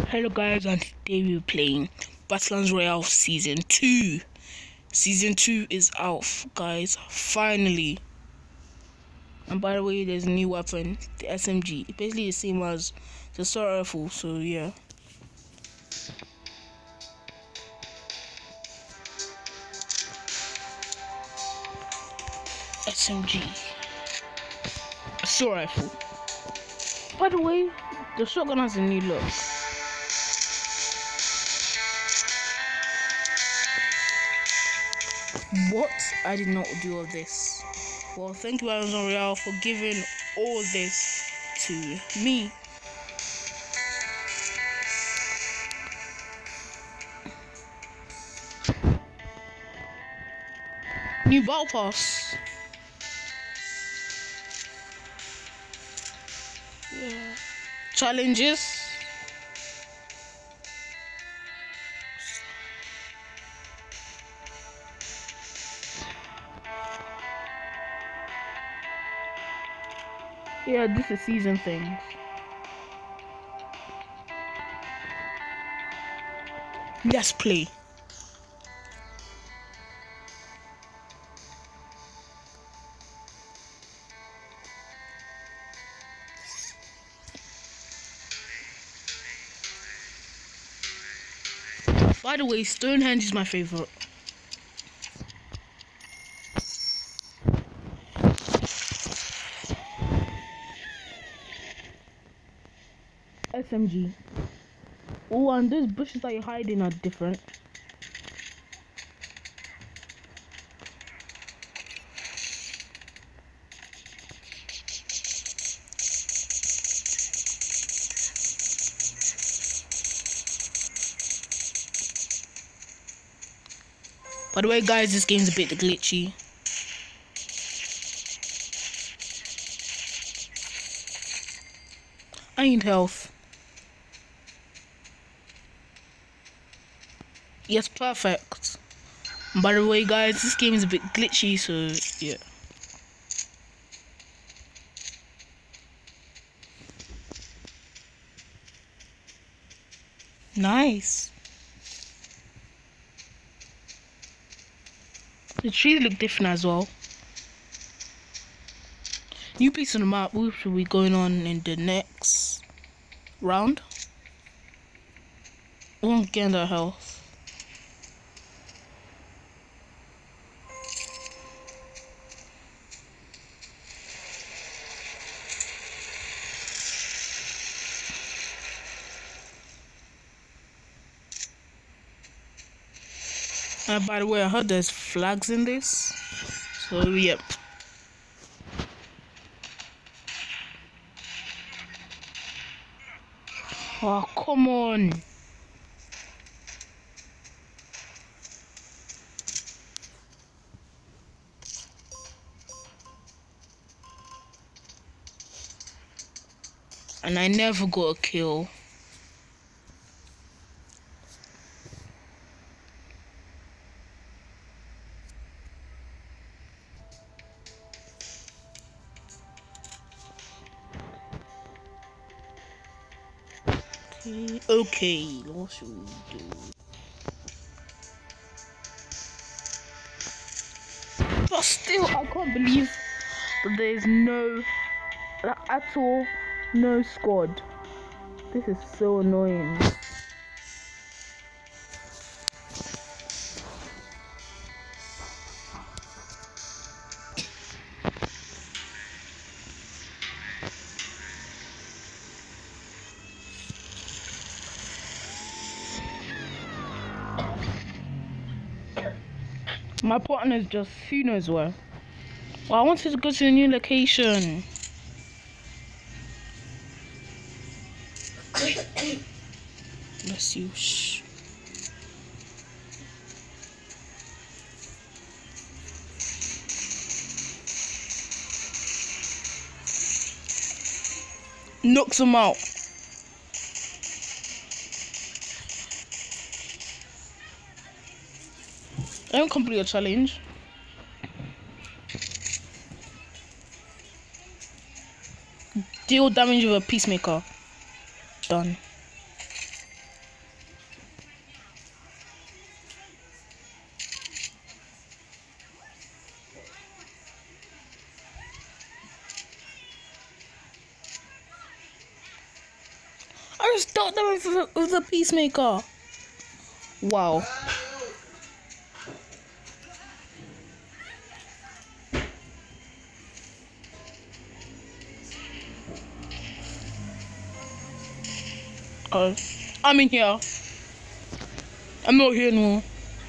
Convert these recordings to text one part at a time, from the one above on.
Hello guys, and today we're playing Battlelands Royale Season 2. Season 2 is out, guys, finally. And by the way, there's a new weapon, the SMG. It's basically the same as the assault rifle, so yeah. SMG. Assault rifle. By the way, the shotgun has a new look. What? I did not do all this. Well, thank you, Amazon Royale, for giving all this to me. New battle pass. Yeah. Challenges. Yeah, this is season things. Let's play. By the way, Stonehenge is my favorite. SMG. Oh, and those bushes that you're hiding are different. By the way, guys, this game's a bit glitchy. I need health. Yes, perfect. By the way, guys, this game is a bit glitchy, so yeah. Nice. The trees look different as well. New piece on the map, which will be going on in the next round. I won't get that health. By the way, I heard there's flags in this, so yep. Oh, come on. And I never got a kill. Okay, what should we do? But still, I can't believe that there's no, at all, no squad. This is so annoying. My partner's just who knows where. Well, I wanted to go to a new location. Bless you. Shh. Knocks them out. I don't complete a challenge. Deal damage with a peacemaker. Done. I just stopped them with the Peacemaker. Wow. I'm in here. I'm not here anymore.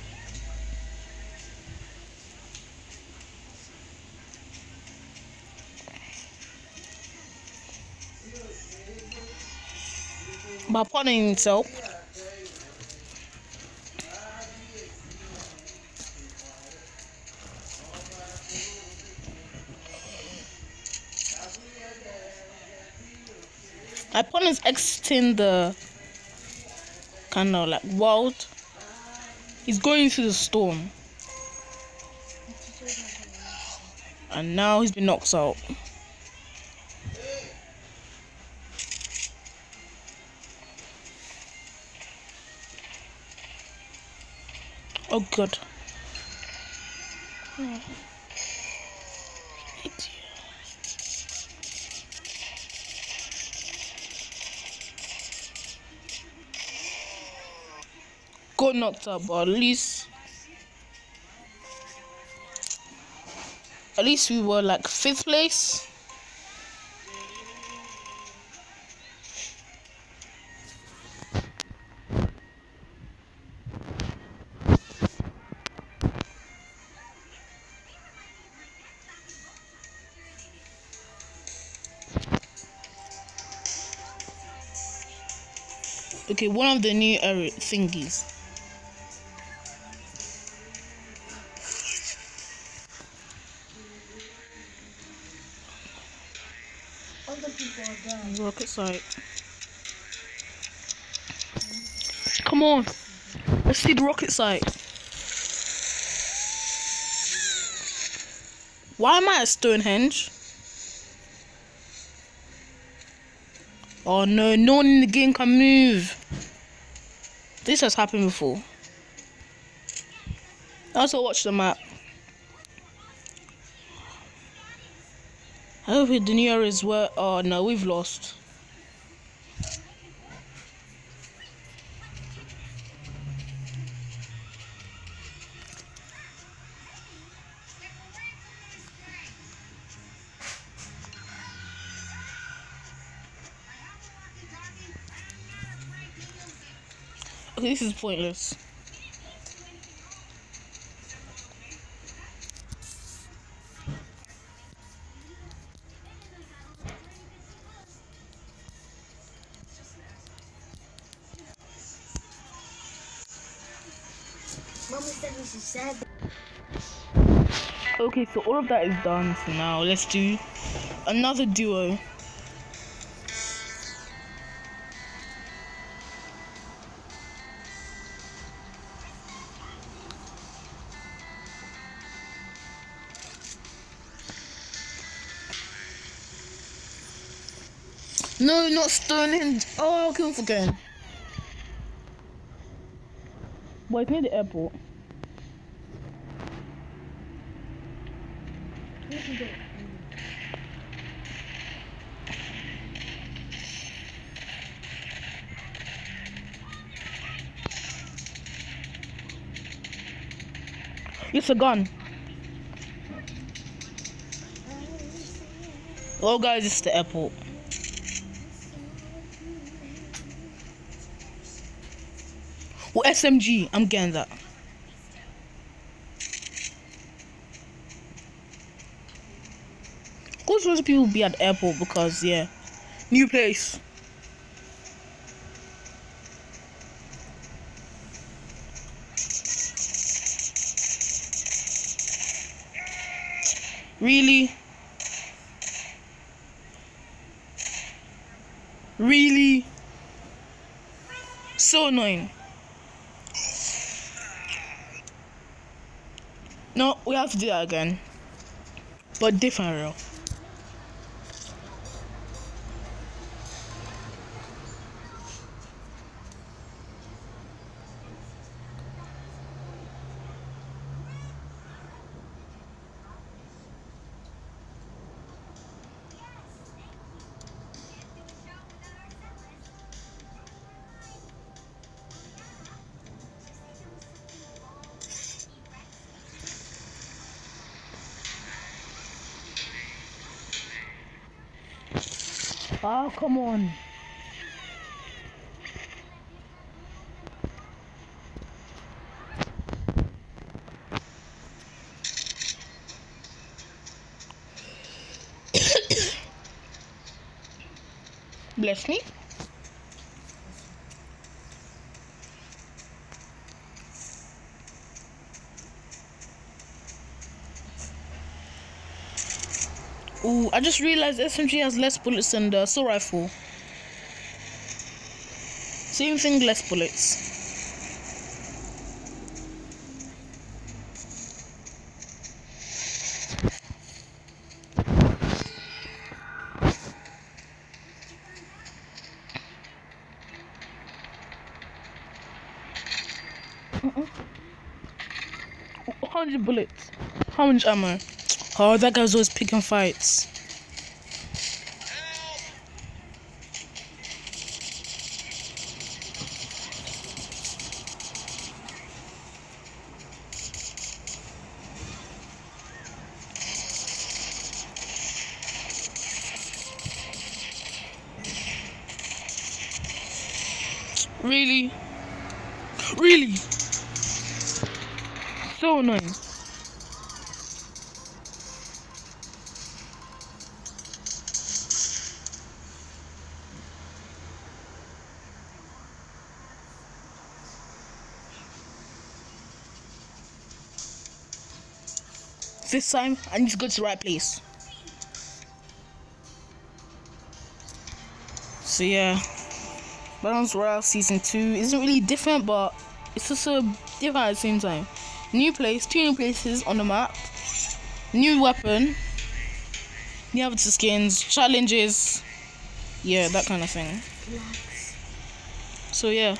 By punning himself. My opponent's exiting the kind of like world. He's going into the storm. And now he's been knocked out. Oh god. Got knocked out, but at least we were like 5th place. Okay, one of the new thingies. Other people are down. Rocket site. Come on. Let's see the rocket site. Why am I at Stonehenge? Oh no, no one in the game can move. This has happened before. I also watch the map. I hope the new era is where. Oh no, we've lost. Okay, this is pointless. Mama said we should say that. Okay, so all of that is done. So now let's do another duo. No, not Stonehenge. Oh, I keep forgetting. But it's near the airport. It's a gun. Oh, guys, it's the airport. Well, SMG, I'm getting that. Of course, most people be at the airport because, yeah, new place. Really? Really? So annoying. No, we have to do that again. But different real. Ah, come on. Bless me. Ooh, I just realized SMG has less bullets than the assault rifle. Same thing, less bullets. Uh-uh. 100 bullets. How much ammo? Oh, that guy was always picking fights. Really? Really? So annoying. This time, I need to go to the right place. So yeah, Battles Royale Season 2 isn't really different, but it's also different at the same time. New place, 2 new places on the map, new weapon, new avatar skins, challenges, yeah, that kind of thing. So yeah.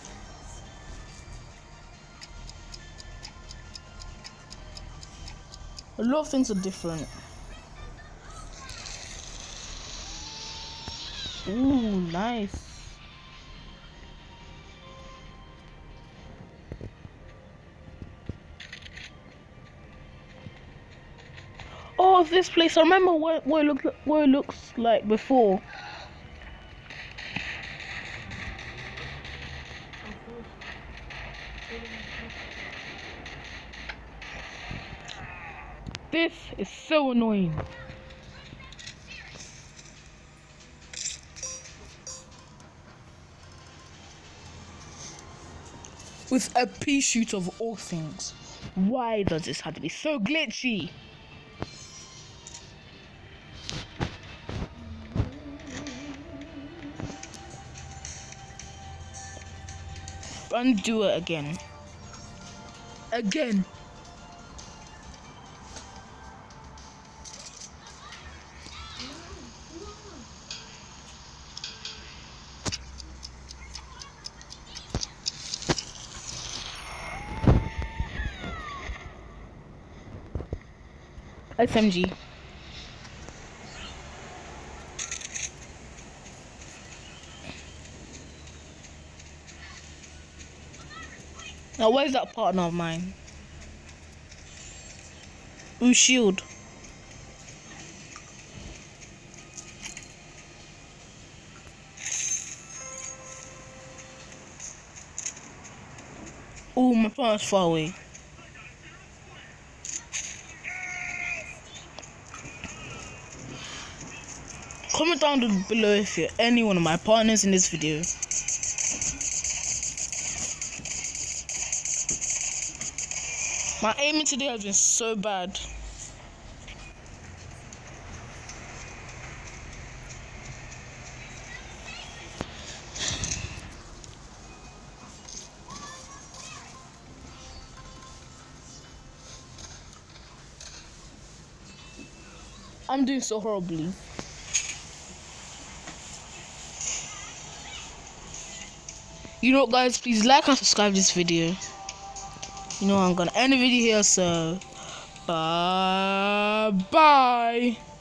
A lot of things are different. Ooh, nice. Oh, this place. I remember what it looks like before. This is so annoying. With a pea shoot of all things. Why does this have to be so glitchy? Undo it again. Again. SMG. Now where's that partner of mine? Ooh, shield. Ooh, my partner's far away. Comment down below if you're any one of my partners in this video. My aiming today has been so bad. I'm doing so horribly. You know what, guys, please like and subscribe this video. You know I'm gonna end the video here, so bye.